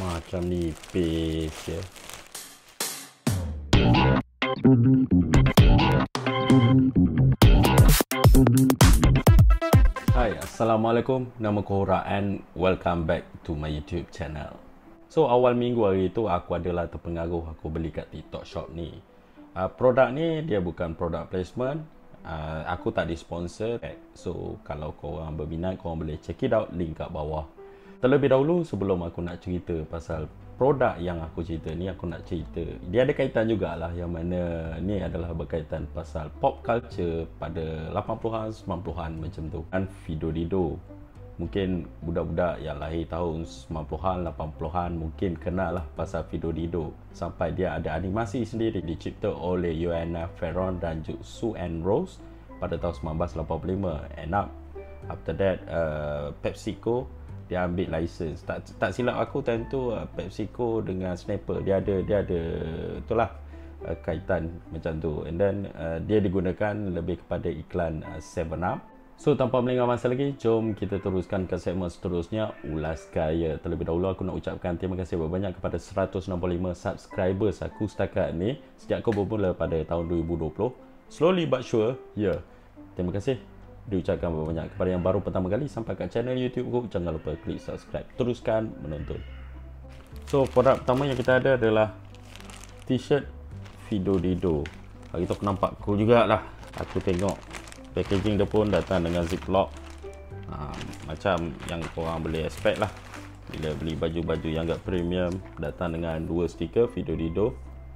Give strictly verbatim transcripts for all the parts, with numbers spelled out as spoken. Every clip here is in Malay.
Macam nipis ya. Hai, Assalamualaikum. Nama aku Hura and welcome back to my YouTube channel. So, awal minggu hari tu aku adalah terpengaruh aku beli kat TikTok Shop ni. Uh, produk ni dia bukan produk placement. Uh, aku tak disponsor. So, kalau korang berminat, korang boleh check it out, link kat bawah. Terlebih dahulu, sebelum aku nak cerita pasal produk yang aku cerita ni, aku nak cerita dia ada kaitan jugalah, yang mana ni adalah berkaitan pasal pop culture pada lapan puluhan, sembilan puluhan macam tu. Dan Fido Dido, mungkin budak-budak yang lahir tahun sembilan puluhan, lapan puluhan mungkin kenal lah pasal Fido Dido. Sampai dia ada animasi sendiri dicipta oleh Yoanna Ferron dan Sue Ann Rose pada tahun sembilan belas lapan puluh lima. And up after that, uh, PepsiCo dia ambil license. Tak tak silap aku time tu, uh, PepsiCo dengan Snapper dia ada dia ada itulah uh, kaitan macam tu. And then uh, dia digunakan lebih kepada iklan uh, seven up. So tanpa melengah masa lagi, jom kita teruskan ke segmen seterusnya, Ulas Gaya. Terlebih dahulu aku nak ucapkan terima kasih banyak kepada seratus enam puluh lima subscribers aku setakat ni sejak aku bermula pada tahun dua ribu dua puluh. Slowly but sure, ya. Yeah. Terima kasih diucapkan banyak kepada yang baru pertama kali sampai kat channel YouTube aku. Jangan lupa klik subscribe, teruskan menonton. So produk pertama yang kita ada adalah t-shirt Fido Dido. Hari tu aku nampak cool jugalah. Aku tengok packaging dia pun datang dengan ziplock, ha, macam yang korang boleh expect lah bila beli baju-baju yang agak premium. Datang dengan dua stiker Fido Dido.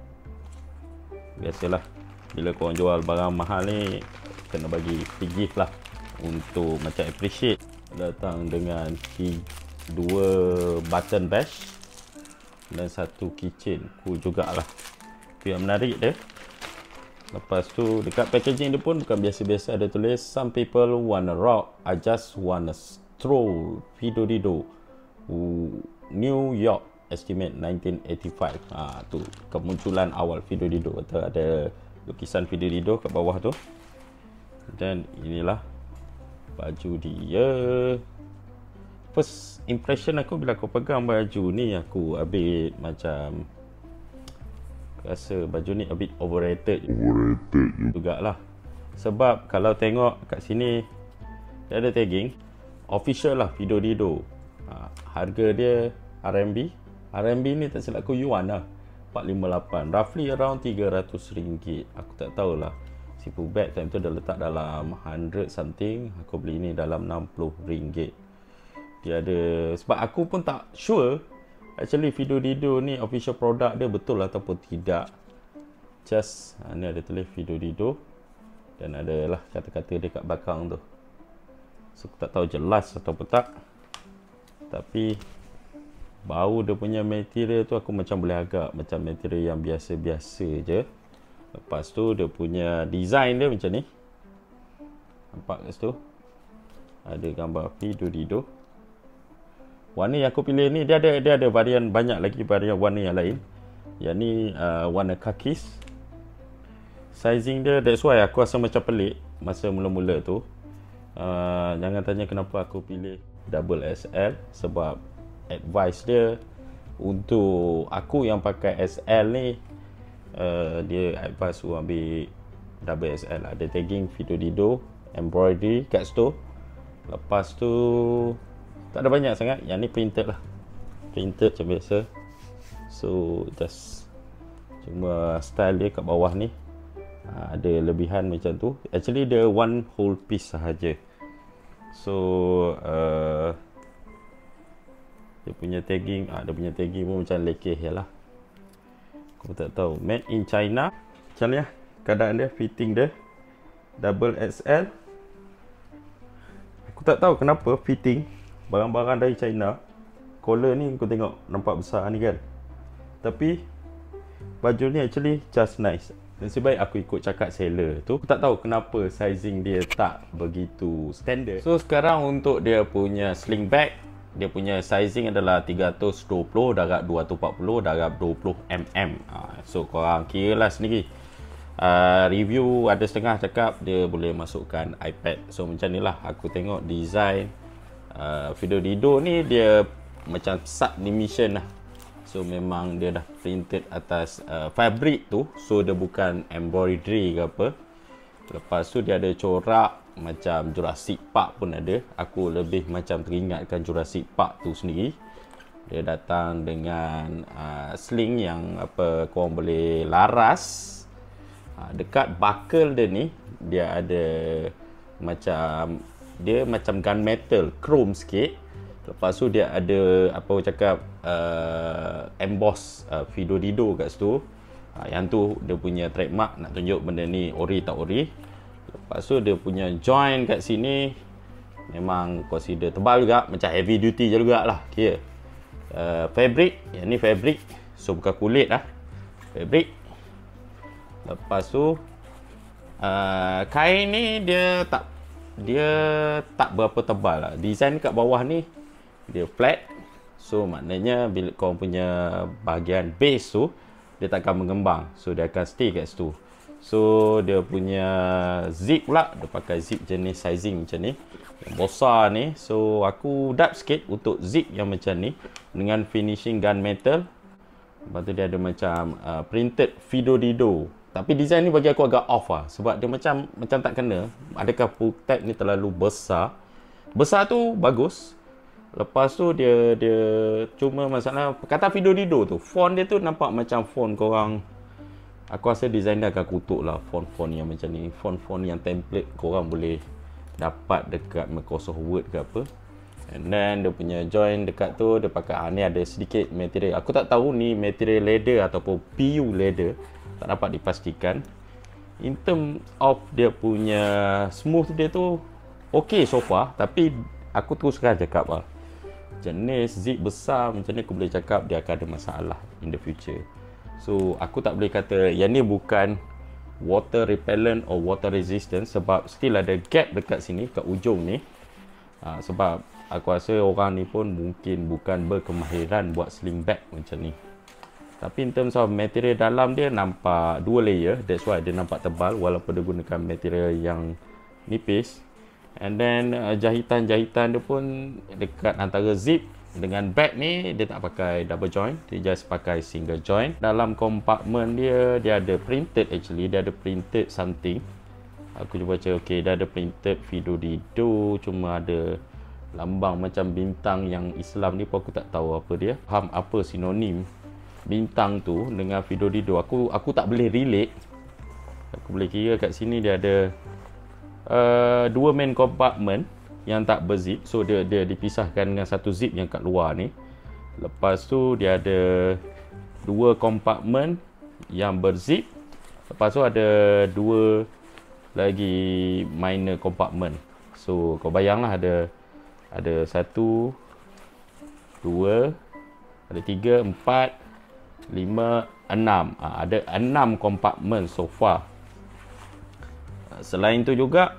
Biasalah bila korang jual barang mahal ni, kena bagi free gift lah untuk macam appreciate. Datang dengan dua button badge dan satu keychain. Cool jugalah. Itu yang menarik dia. Lepas tu dekat packaging dia pun bukan biasa-biasa, ada tulis some people wanna rock, I just wanna stroll. Fido Dido, New York, estimate nineteen eighty-five. Ha, tu kemunculan awal Fido Dido. Ada lukisan Fido Dido kat bawah tu. Dan inilah baju dia. First impression aku bila aku pegang baju ni, aku a bit macam rasa baju ni a bit overrated overrated jugalah. Sebab kalau tengok kat sini dia ada tagging official lah Fido Dido. Ha, harga dia R M B R M B ni tak silap aku yuan lah, empat lima lapan, roughly around tiga ratus ringgit. Aku tak tahulah. Sipu bag time tu dah letak dalam hundred something. Aku beli ni dalam enam puluh ringgit. Dia ada, sebab aku pun tak sure actually Fido Dido ni official product dia betul ataupun tidak. Just ha, ni ada tulis Fido Dido dan ada lah kata-kata dia kat belakang tu. So aku tak tahu jelas atau tak, tapi bau dia punya material tu aku macam boleh agak macam material yang biasa-biasa je. Lepas tu dia punya design dia macam ni. Nampak kat situ ada gambar Fido Dido. Warna yang aku pilih ni, dia ada dia ada varian, banyak lagi varian warna yang lain. Yang ni uh, warna kakis. Sizing dia, that's why aku rasa macam pelik masa mula-mula tu. Uh, jangan tanya kenapa aku pilih double S L, sebab advice dia untuk aku yang pakai S L ni, uh, dia advice aku ambil double S L. Ada tagging Fido Dido, embroidery kat situ. Lepas tu tak ada banyak sangat. Yang ni printed lah, printed macam biasa. So just cuma style dia kat bawah ni ha, ada lebihan macam tu. Actually dia one whole piece sahaja. So uh, dia punya tagging, ah, dia punya tagging pun macam lekeh je lah. Aku tak tahu, made in China. Macam ni lah keadaan dia, fitting dia double X L. Aku tak tahu kenapa fitting barang-barang dari China, collar ni kau tengok nampak besar ni kan, tapi baju ni actually just nice. Nasib baik aku ikut cakap seller tu. Aku tak tahu kenapa sizing dia tak begitu standard. So sekarang untuk dia punya sling bag, dia punya sizing adalah tiga ratus dua puluh darab dua ratus empat puluh darab dua puluh milimeter. ha, So korang kira lah sendiri. uh, Review ada setengah cakap dia boleh masukkan iPad. So macam ni lah aku tengok design uh, Fido Dido ni. Dia macam subdimension lah. So memang dia dah printed atas uh, fabric tu. So dia bukan embroidery ke apa. Lepas tu dia ada corak macam Jurassic Park pun ada. Aku lebih macam teringatkan Jurassic Park tu sendiri. Dia datang dengan uh, sling yang apa korang boleh laras. Uh, dekat buckle dia ni dia ada macam, dia macam gunmetal, chrome sikit. Lepas tu dia ada apa orang cakap uh, emboss uh, Fido Dido kat situ. uh, Yang tu dia punya trademark, nak tunjuk benda ni ori tak ori. Lepas tu dia punya joint kat sini memang consider tebal juga, macam heavy duty je juga lah kira. uh, Fabric, yang ni fabric, so bukan kulit lah, fabric. Lepas tu uh, kain ni dia tak dia tak berapa tebal lah. Design kat bawah ni dia flat. So maknanya bila kau punya bahagian base tu dia takkan mengembang. So dia akan stay kat situ. So dia punya zip pula, dia pakai zip jenis sizing macam ni, yang besar ni. So aku dab sikit untuk zip yang macam ni dengan finishing gunmetal. Lepas tu dia ada macam uh, printed Fido Dido. Tapi design ni bagi aku agak off lah, sebab dia macam macam tak kena. Adakah pull tab ni terlalu besar? Besar tu bagus. Lepas tu dia dia cuma masalah kata Fido Dido tu, font dia tu nampak macam font korang. Aku rasa design dia akan kutuk lah font-font yang macam ni. Font-font yang template korang boleh dapat dekat Microsoft Word ke apa. And then dia punya join dekat tu dia pakai, ah, ni ada sedikit material. Aku tak tahu ni material leather ataupun P U leather, tak dapat dipastikan. In term of dia punya smooth dia tu okay so far. Tapi aku terus kan cakap lah, jenis zip besar macam ni aku boleh cakap dia akan ada masalah in the future. So aku tak boleh kata yang ni bukan water repellent or water resistant, sebab still ada gap dekat sini, kat ujung ni. ha, Sebab aku rasa orang ni pun mungkin bukan berkemahiran buat sling bag macam ni. Tapi in terms of material dalam dia nampak dua layer. That's why dia nampak tebal walaupun dia gunakan material yang nipis. And then uh, jahitan-jahitan dia pun dekat antara zip dengan bag ni dia tak pakai double joint, dia just pakai single joint. Dalam compartment dia dia ada printed, actually dia ada printed something. Aku cuba baca, okey, dia ada printed Fido Dido, cuma ada lambang macam bintang yang Islam ni pun aku tak tahu apa dia. Faham apa sinonim bintang tu dengan Fido Dido. Aku aku tak boleh relate. Aku boleh kira kat sini dia ada Uh, dua main compartment yang tak berzip. So dia dia dipisahkan dengan satu zip yang kat luar ni. Lepas tu dia ada dua compartment yang berzip. Lepas tu ada dua lagi minor compartment. So kau bayanglah ada ada satu, dua, ada tiga, empat, lima, enam. Ha, ada enam compartment so far. Selain tu juga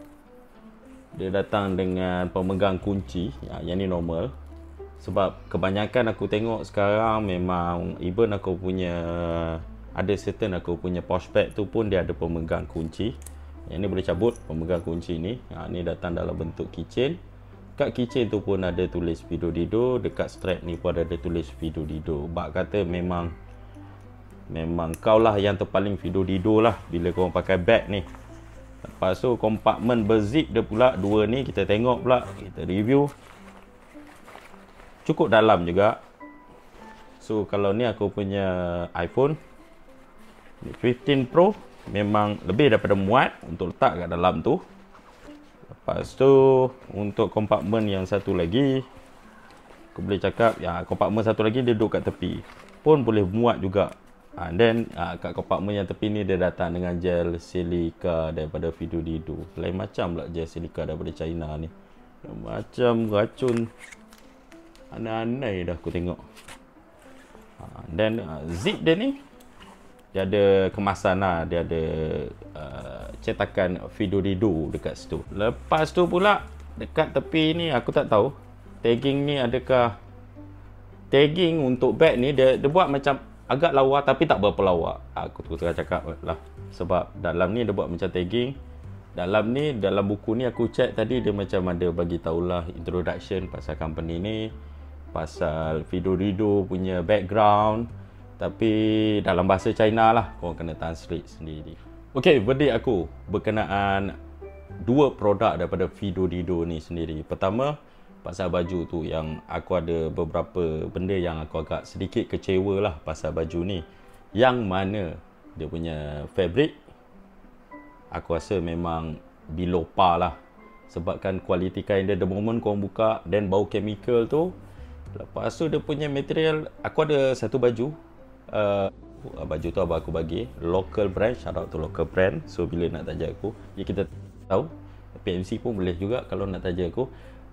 dia datang dengan pemegang kunci. ya, Yang ni normal. Sebab kebanyakan aku tengok sekarang memang even aku punya ada certain aku punya pouch bag tu pun dia ada pemegang kunci. Yang ni boleh cabut pemegang kunci ni. ha, Ni datang dalam bentuk keychain. Kat keychain tu pun ada tulis Fido Dido. Dekat strap ni pun ada tulis Fido Dido. Bak kata memang Memang kau lah yang terpaling Fido Dido lah bila kau pakai bag ni. Lepas tu kompartmen berzip dia pula dua ni, kita tengok pula, kita review. Cukup dalam juga. So kalau ni aku punya iPhone fifteen Pro, memang lebih daripada muat untuk letak kat dalam tu. Lepas tu untuk kompartmen yang satu lagi, aku boleh cakap ya, kompartmen satu lagi dia duduk kat tepi pun boleh muat juga. And then uh, kat kompartmen yang tepi ni dia datang dengan gel silika daripada Fido Dido. Lain macam pula gel silika daripada China ni. Macam racun aneh-aneh dah aku tengok. uh, then uh, zip dia ni dia ada kemasan lah. Dia ada uh, cetakan Fido Dido dekat situ. Lepas tu pula dekat tepi ni aku tak tahu tagging ni adakah tagging untuk bag ni dia, dia buat macam agak lawa tapi tak berapa lawa. Aku terus terang cakap lah. Sebab dalam ni dia buat macam tagging. Dalam ni, dalam buku ni aku check tadi dia macam ada bagi tahulah introduction pasal company ni. pasal Fido-Dido punya background, tapi dalam bahasa China lah, korang kena translate sendiri. Okey, verdict aku berkenaan dua produk daripada Fido-Dido ni sendiri. Pertama, pasal baju tu, yang aku ada beberapa benda yang aku agak sedikit kecewa lah pasal baju ni. Yang mana dia punya fabric, aku rasa memang below par lah. Sebabkan kualiti kain dia, the moment korang buka, then bau chemical tu. Lepas tu dia punya material, aku ada satu baju, uh, baju tu abang aku bagi, local brand, shout out to local brand. So bila nak taja aku, ya kita tahu P M C pun boleh juga kalau nak taja aku.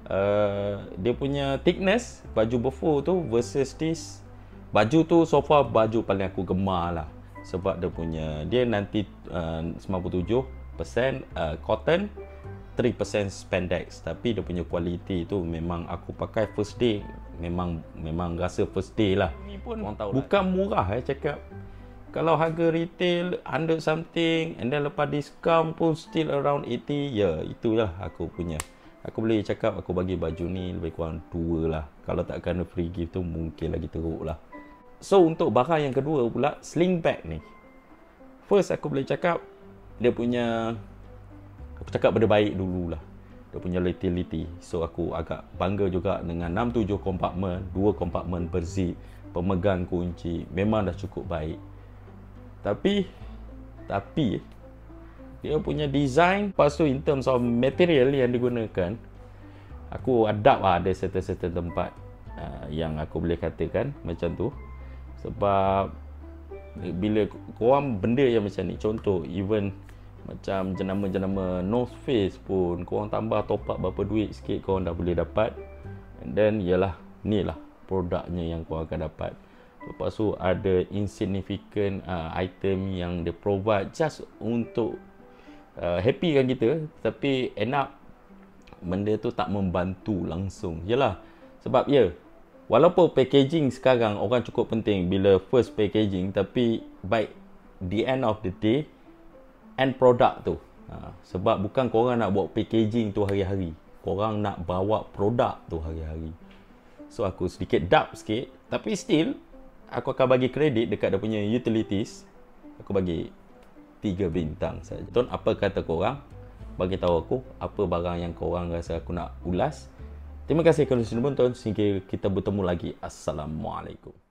Uh, dia punya thickness baju before tu versus this, baju tu so far baju paling aku gemar lah. Sebab dia punya, dia nanti uh, sembilan puluh tujuh peratus uh, cotton, tiga peratus spandex. Tapi dia punya kualiti tu memang aku pakai first day, memang memang rasa first day lah. Ni pun bukan murah eh cakap. Kalau harga retail one hundred something, and then lepas discount pun still around eighty. Ya, itulah aku punya. Aku boleh cakap aku bagi baju ni lebih kurang dua lah. Kalau tak kena free gift tu mungkin lagi teruk lah. So untuk barang yang kedua pula, sling bag ni. First aku boleh cakap dia punya, aku cakap benda baik dulu lah. Dia punya utility. So aku agak bangga juga dengan enam tujuh kompartmen, dua kompartmen berzip, pemegang kunci, memang dah cukup baik. Tapi Tapi dia punya design, lepas tu in terms of material yang digunakan, aku adapt lah ada certain-certain tempat uh, yang aku boleh katakan macam tu. Sebab bila korang benda yang macam ni, contoh even macam jenama-jenama North Face pun, korang tambah top up berapa duit sikit, korang dah boleh dapat. And then ialah ni lah produknya yang korang akan dapat. Lepas tu ada insignificant uh, item yang dia provide just untuk uh, happy kan kita, tapi end up benda tu tak membantu langsung. Yalah, sebab ya, yeah, walaupun packaging sekarang orang cukup penting bila first packaging, tapi by the end of the day, end product tu. Ha, sebab bukan korang nak buat packaging tu hari-hari, korang nak bawa produk tu hari-hari. So aku sedikit doubt sikit, tapi still aku akan bagi kredit dekat dia punya utilities. Aku bagi tiga bintang saja. Tuan, apa kata korang? Bagi tahu aku apa barang yang korang rasa aku nak ulas. Terima kasih kerana sudah menonton. Sehingga kita bertemu lagi. Assalamualaikum.